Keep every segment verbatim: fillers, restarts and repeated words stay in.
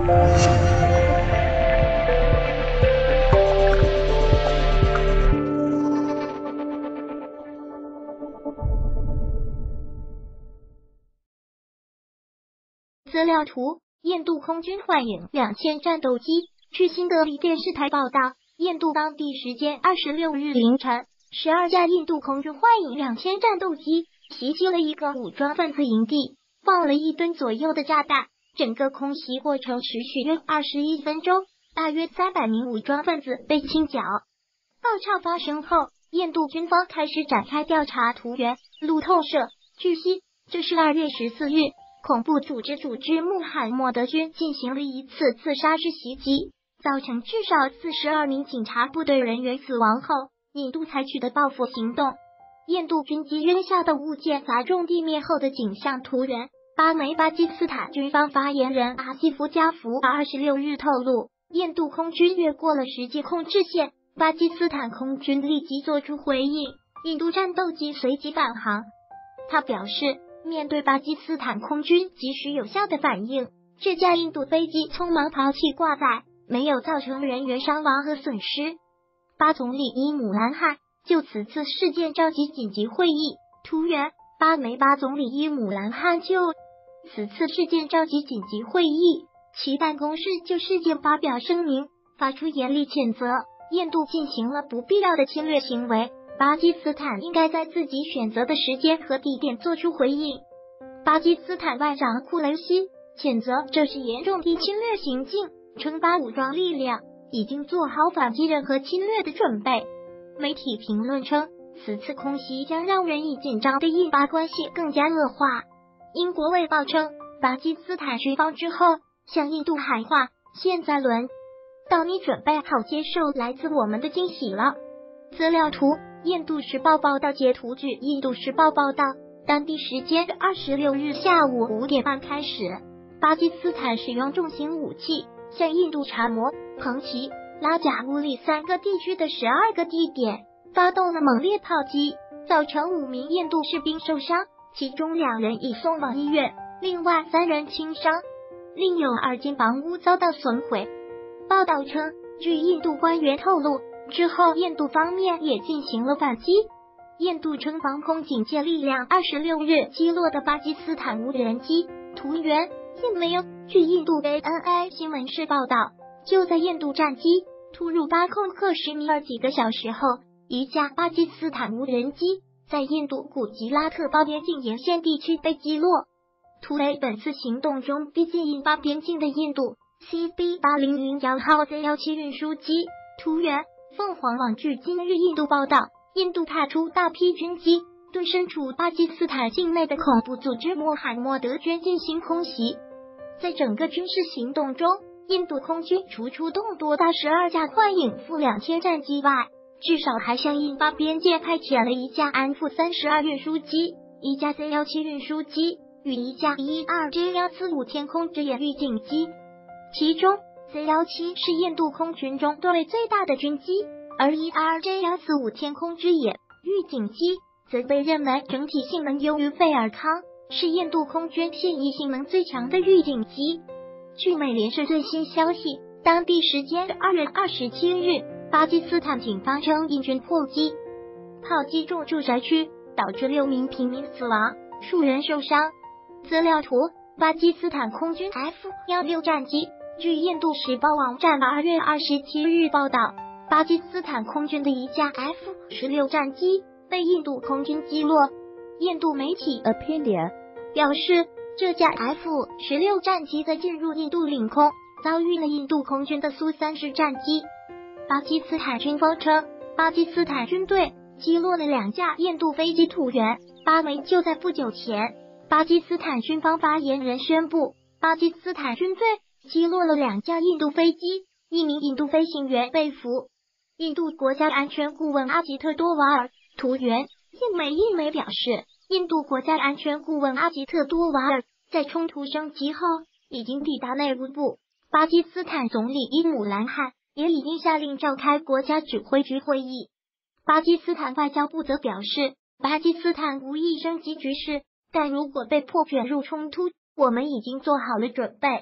资料图：印度空军幻影两千战斗机。据新德里电视台报道，印度当地时间二十六日凌晨，十二架印度空军幻影两千战斗机袭击了一个武装分子营地，放了一吨左右的炸弹。整个空袭过程持续约二十一分钟，大约三百名武装分子被清剿。爆炸发生后，印度军方开始展开调查。图源：路透社。据悉，这是二月十四日。恐怖组织组织穆罕默德军进行了一次自杀式袭击，造成至少四十二名警察部队人员死亡后，印度采取的报复行动。印度军机扔下的物件砸中地面后的景象。图源：巴媒巴基斯坦军方发言人阿西夫加夫二十六日透露，印度空军越过了实际控制线，巴基斯坦空军立即做出回应，印度战斗机随即返航。他表示，面对巴基斯坦空军及时有效的反应，这架印度飞机匆忙抛弃挂载，没有造成人员伤亡和损失。巴总理伊姆兰汗就此次事件召集紧急会议。图源：巴媒巴总理伊姆兰汗就此次事件召集紧急会议，其办公室就事件发表声明，发出严厉谴责。印度进行了不必要的侵略行为，巴基斯坦应该在自己选择的时间和地点做出回应。巴基斯坦外长库雷西谴责这是严重的侵略行径，称巴武装力量已经做好反击任何侵略的准备。媒体评论称，此次空袭将让人以紧张的印巴关系更加恶化。英国卫报称，巴基斯坦军方之后向印度喊话，现在轮到你准备好接受来自我们的惊喜了。资料图：印度时报报道截图。据印度时报报道，当地时间二十六日下午五点半开始，巴基斯坦使用重型武器向印度查谟、彭奇、拉贾乌里三个地区的十二个地点发动了猛烈炮击，造成五名印度士兵受伤，其中两人已送往医院，另外三人轻伤，另有二间房屋遭到损毁。报道称，据印度官员透露，之后印度方面也进行了反击。印度称防空警戒力量二十六日击落的巴基斯坦无人机。图源：印媒。据印度 A N I 新闻社报道，就在印度战机突入巴控克什米尔几个小时后，一架巴基斯坦无人机在印度古吉拉特邦边境沿线地区被击落。图为本次行动中逼近印巴边境的印度 C B 八零零一号 Z 十七运输机。图源：凤凰网。据今日印度报道，印度派出大批军机对身处巴基斯坦境内的恐怖组织穆罕默德军进行空袭。在整个军事行动中，印度空军除出动多达十二架幻影负两千战机外，至少还向印巴边界派遣了一架安负三十二运输机、一架 Z 十七运输机与一架 E 二 J 一四五天空之眼预警机。其中 Z 十七是印度空军中段位最大的军机，而 E 二 J 一四五天空之眼预警机则被认为整体性能优于费尔康，是印度空军现役性能最强的预警机。据美联社最新消息，当地时间二月二十七日，巴基斯坦警方称印军破击炮击中住宅区，导致六名平民死亡，数人受伤。资料图：巴基斯坦空军 F 十六 战机。据印度时报网站二月二十七日报道，巴基斯坦空军的一架 F 十六 战机被印度空军击落。印度媒体 Opinion 表示，这架 F 十六 战机在进入印度领空遭遇了印度空军的苏三十战机。巴基斯坦军方称，巴基斯坦军队击落了两架印度飞机。图源：巴媒。就在不久前，巴基斯坦军方发言人宣布，巴基斯坦军队击落了两架印度飞机，一名印度飞行员被俘。印度国家安全顾问阿吉特多瓦尔。图源：印媒。印媒表示，印度国家安全顾问阿吉特多瓦尔在冲突升级后已经抵达内务部，巴基斯坦总理伊姆兰汗也已经下令召开国家指挥局会议。巴基斯坦外交部则表示，巴基斯坦无意升级局势，但如果被迫卷入冲突，我们已经做好了准备。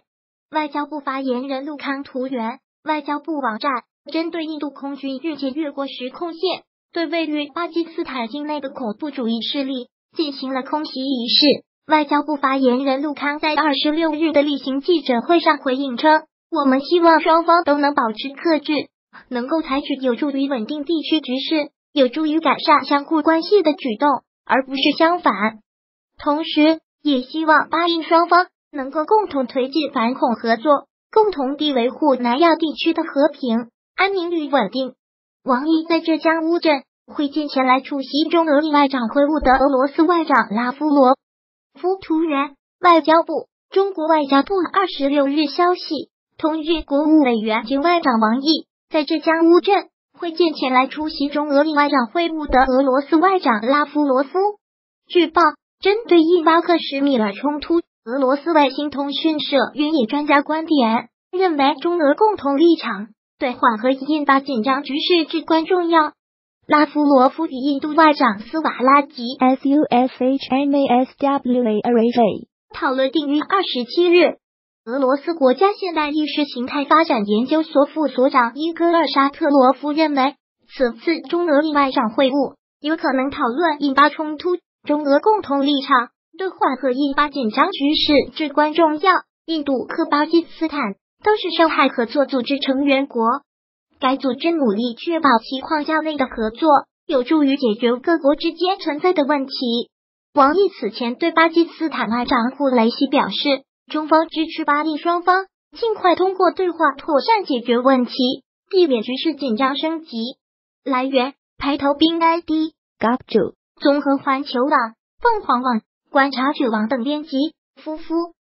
外交部发言人陆康图援，外交部网站针对印度空军日前越过时空线，对位于巴基斯坦境内的恐怖主义势力进行了空袭仪式。外交部发言人陆康在二十六日的例行记者会上回应称，我们希望双方都能保持克制，能够采取有助于稳定地区局势、有助于改善相互关系的举动，而不是相反。同时也希望巴印双方能够共同推进反恐合作，共同地维护南亚地区的和平、安宁与稳定。王毅在浙江乌镇会见前来出席中俄外长会晤的俄罗斯外长拉夫罗夫。图源：外交部。中国外交部二十六日消息，同日国务委员兼外长王毅在浙江乌镇会见前来出席中俄外长会晤的俄罗斯外长拉夫罗夫。据报，针对印巴克什米尔冲突，俄罗斯卫星通讯社援引专家观点，认为中俄共同立场对缓和印巴紧张局势至关重要。拉夫罗夫与印度外长斯瓦拉吉 S U S H M A S W A R A J 讨论定于二十七日。俄罗斯国家现代意识形态发展研究所副所长伊戈尔沙特罗夫认为，此次中俄外长会晤有可能讨论印巴冲突，中俄共同立场对缓和印巴紧张局势至关重要。印度和巴基斯坦都是上海合作组织成员国，该组织努力确保其框架内的合作有助于解决各国之间存在的问题。王毅此前对巴基斯坦外长库雷西表示，中方支持巴印双方尽快通过对话妥善解决问题，避免局势紧张升级。来源：排头兵 I D 嘎主综合环球网、凤凰网、观察者网等编辑。夫妇